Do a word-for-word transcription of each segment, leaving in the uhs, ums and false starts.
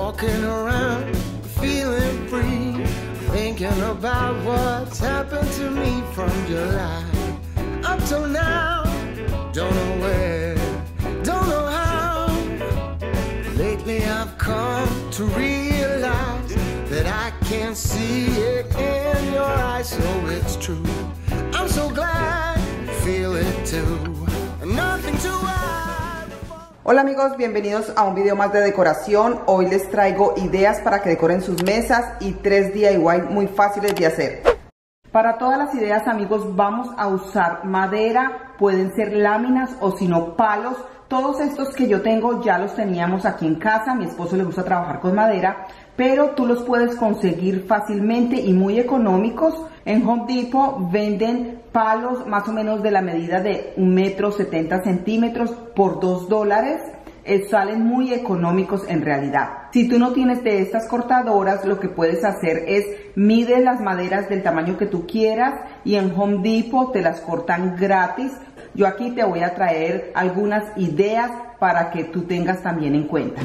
walking around feeling free, thinking about what's happened to me from July up till now. Don't know where, don't know how. Lately I've come to realize that I can't see it in your eyes, so it's true. I'm so glad, feel it too. Nothing to hide. Hola amigos, bienvenidos a un video más de decoración. Hoy les traigo ideas para que decoren sus mesas y tres D I Y muy fáciles de hacer. Para todas las ideas amigos vamos a usar madera, pueden ser láminas o si no palos. Todos estos que yo tengo ya los teníamos aquí en casa, a mi esposo le gusta trabajar con madera, pero tú los puedes conseguir fácilmente y muy económicos. En Home Depot venden palos más o menos de la medida de un metro setenta centímetros por dos dólares. Eh, salen muy económicos en realidad. Si tú no tienes de estas cortadoras, lo que puedes hacer es mide las maderas del tamaño que tú quieras y en Home Depot te las cortan gratis. Yo aquí te voy a traer algunas ideas para que tú tengas también en cuenta.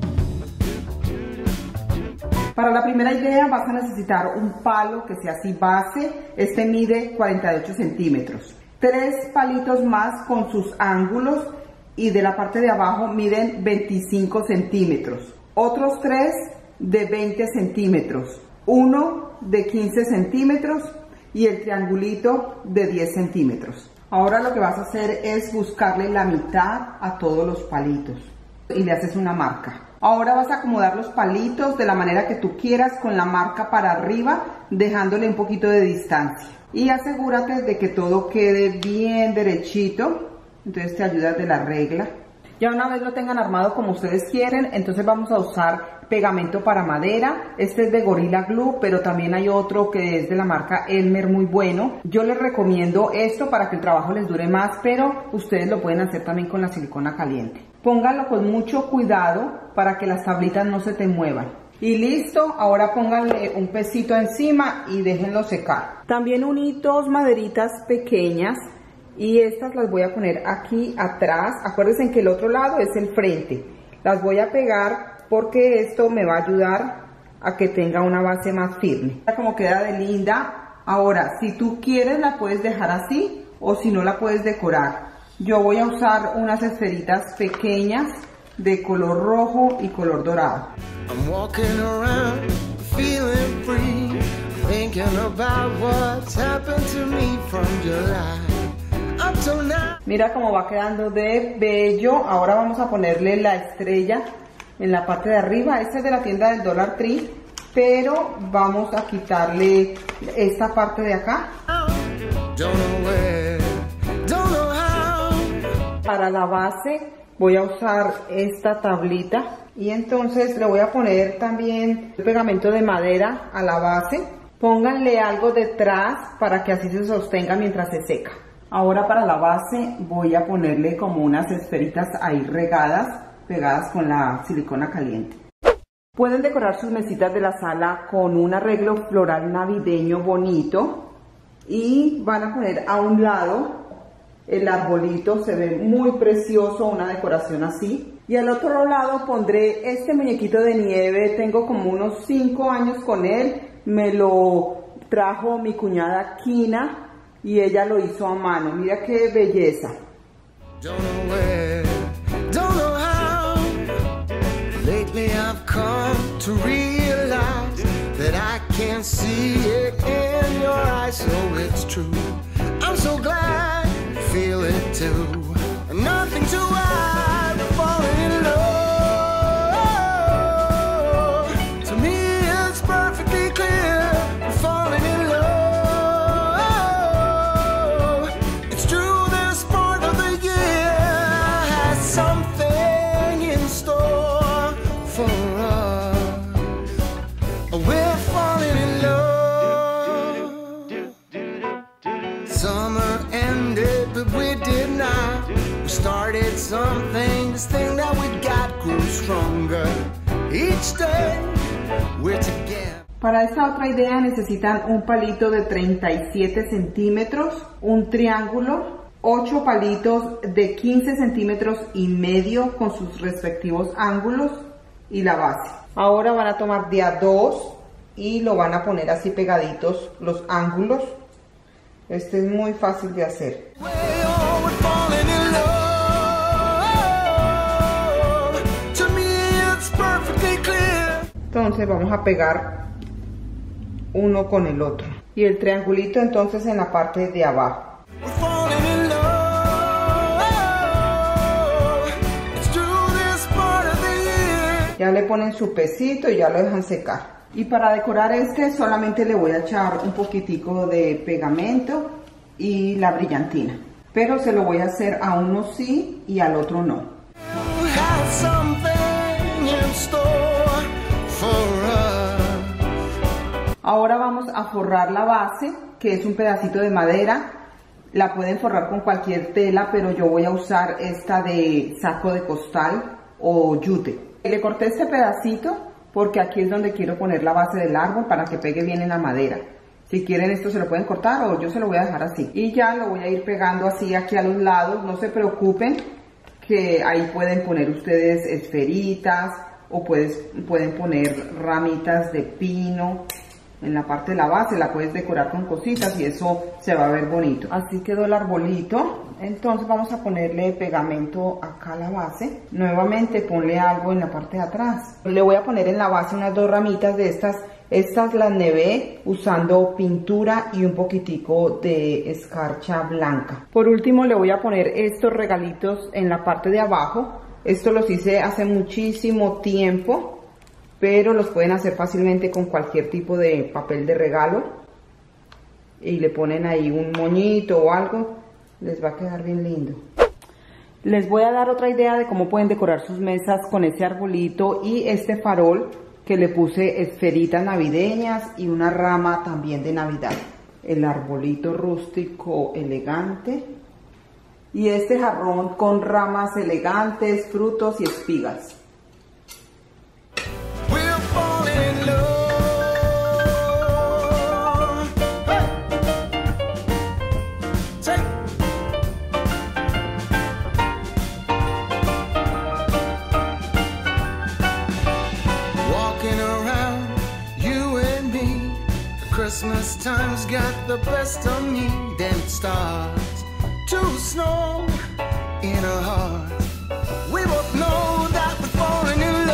Para la primera idea vas a necesitar un palo que sea así base. Este mide cuarenta y ocho centímetros. Tres palitos más con sus ángulos y de la parte de abajo miden veinticinco centímetros. Otros tres de veinte centímetros. Uno de quince centímetros y el triangulito de diez centímetros. Ahora lo que vas a hacer es buscarle la mitad a todos los palitos y le haces una marca. Ahora vas a acomodar los palitos de la manera que tú quieras con la marca para arriba, dejándole un poquito de distancia. Y asegúrate de que todo quede bien derechito, entonces te ayudas de la regla. Ya una vez lo tengan armado como ustedes quieren, entonces vamos a usar pegamento para madera. Este es de Gorilla Glue, pero también hay otro que es de la marca Elmer, muy bueno. Yo les recomiendo esto para que el trabajo les dure más, pero ustedes lo pueden hacer también con la silicona caliente. Pónganlo con mucho cuidado para que las tablitas no se te muevan. Y listo, ahora pónganle un pesito encima y déjenlo secar. También uní dos maderitas pequeñas y estas las voy a poner aquí atrás. Acuérdense que el otro lado es el frente. Las voy a pegar porque esto me va a ayudar a que tenga una base más firme. Mira cómo queda de linda. Ahora, si tú quieres la puedes dejar así o si no la puedes decorar. Yo voy a usar unas esferitas pequeñas de color rojo y color dorado. I'm walking around feeling free, thinking about what's happened to me from July. Mira cómo va quedando de bello. Ahora vamos a ponerle la estrella en la parte de arriba. Este es de la tienda del Dollar Tree, pero vamos a quitarle esta parte de acá. Para la base voy a usar esta tablita y entonces le voy a poner también el pegamento de madera a la base. Pónganle algo detrás para que así se sostenga mientras se seca. Ahora para la base voy a ponerle como unas esferitas ahí regadas, pegadas con la silicona caliente. Pueden decorar sus mesitas de la sala con un arreglo floral navideño bonito y van a poner a un lado el arbolito, se ve muy precioso, una decoración así. Y al otro lado pondré este muñequito de nieve, tengo como unos cinco años con él, me lo trajo mi cuñada Kina. Y ella lo hizo a mano. Mira qué belleza. Don't know where, don't know how. Lately I've come to realize that I can't see it in your eyes, so it's true. I'm so glad, feel it too. Nothing to hide, falling in love. To me it's perfectly clear, falling in love. Started something, this thing that we got grew stronger each day we're together. Para esta otra idea necesitan un palito de treinta y siete centímetros, un triángulo, ocho palitos de quince centímetros y medio con sus respectivos ángulos, y la base. Ahora van a tomar de a dos y lo van a poner así pegaditos los ángulos. Este es muy fácil de hacer. Entonces vamos a pegar uno con el otro. Y el triangulito entonces en la parte de abajo. Ya le ponen su pesito y ya lo dejan secar. Y para decorar este solamente le voy a echar un poquitico de pegamento y la brillantina. Pero se lo voy a hacer a uno sí y al otro no. Ahora vamos a forrar la base, que es un pedacito de madera. La pueden forrar con cualquier tela, pero yo voy a usar esta de saco de costal o yute. Le corté este pedacito porque aquí es donde quiero poner la base del árbol para que pegue bien en la madera. Si quieren esto se lo pueden cortar o yo se lo voy a dejar así. Y ya lo voy a ir pegando así aquí a los lados. No se preocupen que ahí pueden poner ustedes esferitas o puedes, pueden poner ramitas de pino. En la parte de la base la puedes decorar con cositas y eso se va a ver bonito. Así quedó el arbolito. Entonces vamos a ponerle pegamento acá a la base. Nuevamente ponle algo en la parte de atrás. Le voy a poner en la base unas dos ramitas de estas. Estas las nevé usando pintura y un poquitico de escarcha blanca. Por último le voy a poner estos regalitos en la parte de abajo. Estos los hice hace muchísimo tiempo, pero los pueden hacer fácilmente con cualquier tipo de papel de regalo. Y le ponen ahí un moñito o algo, les va a quedar bien lindo. Les voy a dar otra idea de cómo pueden decorar sus mesas con este arbolito y este farol que le puse esferitas navideñas y una rama también de Navidad. El arbolito rústico elegante y este jarrón con ramas elegantes, frutos y espigas. Christmas time's got the best of me, then it starts to snow in our hearts. We both know that we're falling in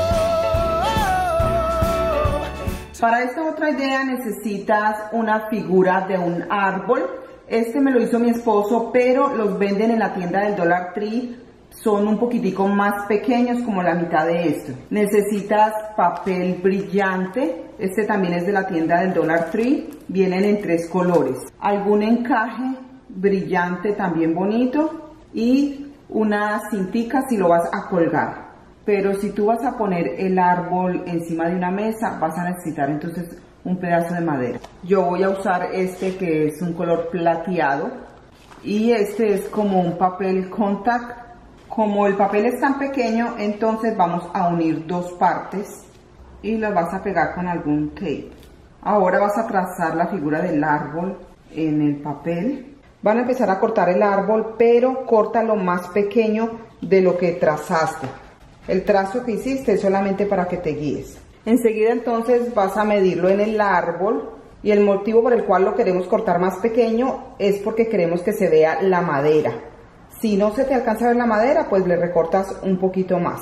love. Para esta otra idea necesitas una figura de un árbol. Este me lo hizo mi esposo, pero los venden en la tienda del Dollar Tree. Son un poquitico más pequeños, como la mitad de esto. Necesitas papel brillante. Este también es de la tienda del Dollar Tree. Vienen en tres colores. Algún encaje brillante también bonito. Y una cintica si lo vas a colgar. Pero si tú vas a poner el árbol encima de una mesa, vas a necesitar entonces un pedazo de madera. Yo voy a usar este que es un color plateado. Y este es como un papel contact. Como el papel es tan pequeño, entonces vamos a unir dos partes y las vas a pegar con algún tape. Ahora vas a trazar la figura del árbol en el papel. Van a empezar a cortar el árbol, pero corta lo más pequeño de lo que trazaste. El trazo que hiciste es solamente para que te guíes. Enseguida entonces vas a medirlo en el árbol y el motivo por el cual lo queremos cortar más pequeño es porque queremos que se vea la madera. Si no se te alcanza a ver la madera, pues le recortas un poquito más.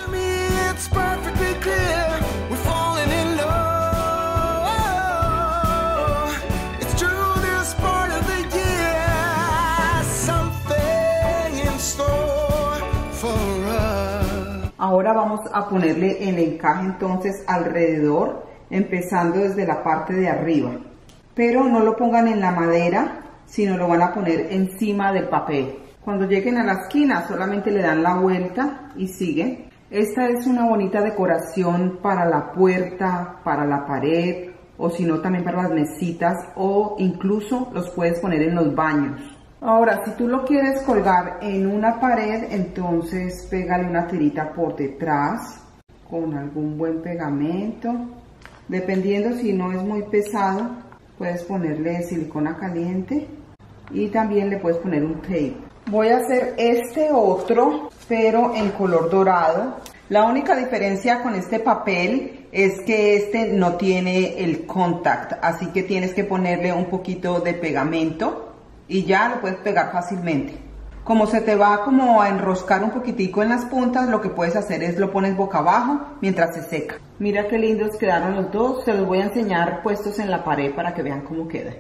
Ahora vamos a ponerle el encaje entonces alrededor, empezando desde la parte de arriba. Pero no lo pongan en la madera, sino lo van a poner encima del papel. Cuando lleguen a la esquina solamente le dan la vuelta y siguen. Esta es una bonita decoración para la puerta, para la pared o si no también para las mesitas o incluso los puedes poner en los baños. Ahora si tú lo quieres colgar en una pared, entonces pégale una tirita por detrás con algún buen pegamento. Dependiendo si no es muy pesado, puedes ponerle silicona caliente y también le puedes poner un tape. Voy a hacer este otro, pero en color dorado. La única diferencia con este papel es que este no tiene el contact, así que tienes que ponerle un poquito de pegamento y ya lo puedes pegar fácilmente. Como se te va como a enroscar un poquitico en las puntas, lo que puedes hacer es lo pones boca abajo mientras se seca. Mira qué lindos quedaron los dos, se los voy a enseñar puestos en la pared para que vean cómo queda.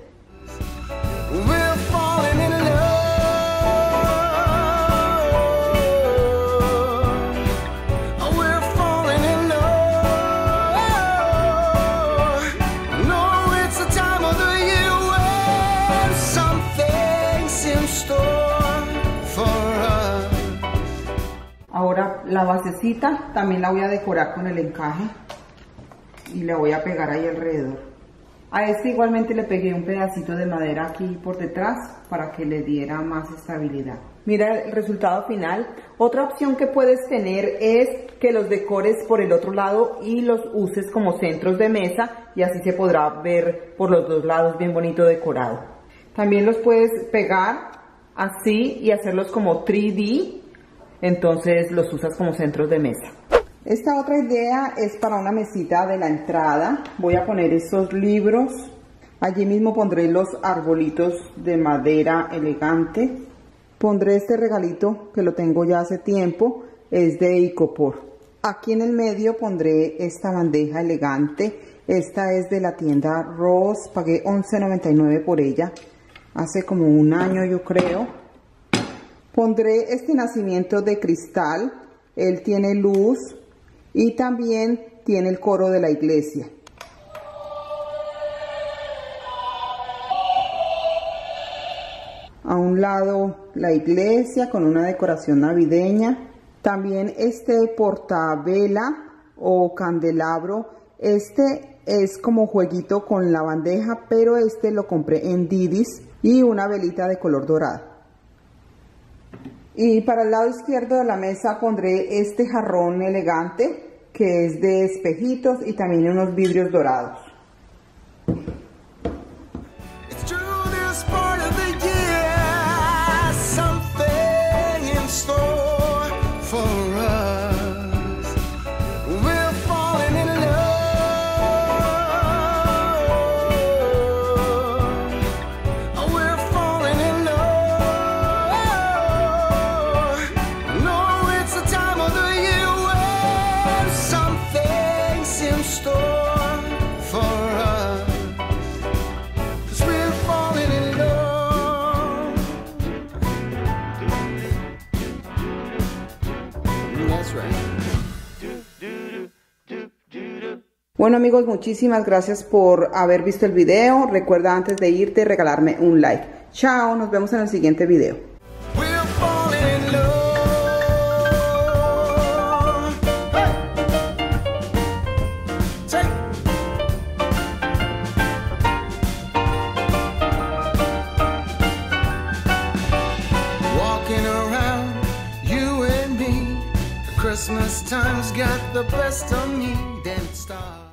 Ahora la basecita también la voy a decorar con el encaje y la voy a pegar ahí alrededor. A este igualmente le pegué un pedacito de madera aquí por detrás para que le diera más estabilidad. Mira el resultado final. Otra opción que puedes tener es que los decores por el otro lado y los uses como centros de mesa y así se podrá ver por los dos lados bien bonito decorado. También los puedes pegar así y hacerlos como tres D. Entonces los usas como centros de mesa. Esta otra idea es para una mesita de la entrada. Voy a poner estos libros. Allí mismo pondré los arbolitos de madera elegante. Pondré este regalito que lo tengo ya hace tiempo. Es de Icopor. Aquí en el medio pondré esta bandeja elegante. Esta es de la tienda Ross. Pagué once noventa y nueve por ella. Hace como un año yo creo. Pondré este nacimiento de cristal, él tiene luz y también tiene el coro de la iglesia. A un lado la iglesia con una decoración navideña. También este portavela o candelabro, este es como jueguito con la bandeja, pero este lo compré en Didis y una velita de color dorado. Y para el lado izquierdo de la mesa pondré este jarrón elegante que es de espejitos y también unos vidrios dorados. Bueno amigos, muchísimas gracias por haber visto el video. Recuerda antes de irte regalarme un like. Chao, nos vemos en el siguiente video. Christmas time's got the best of me, then star.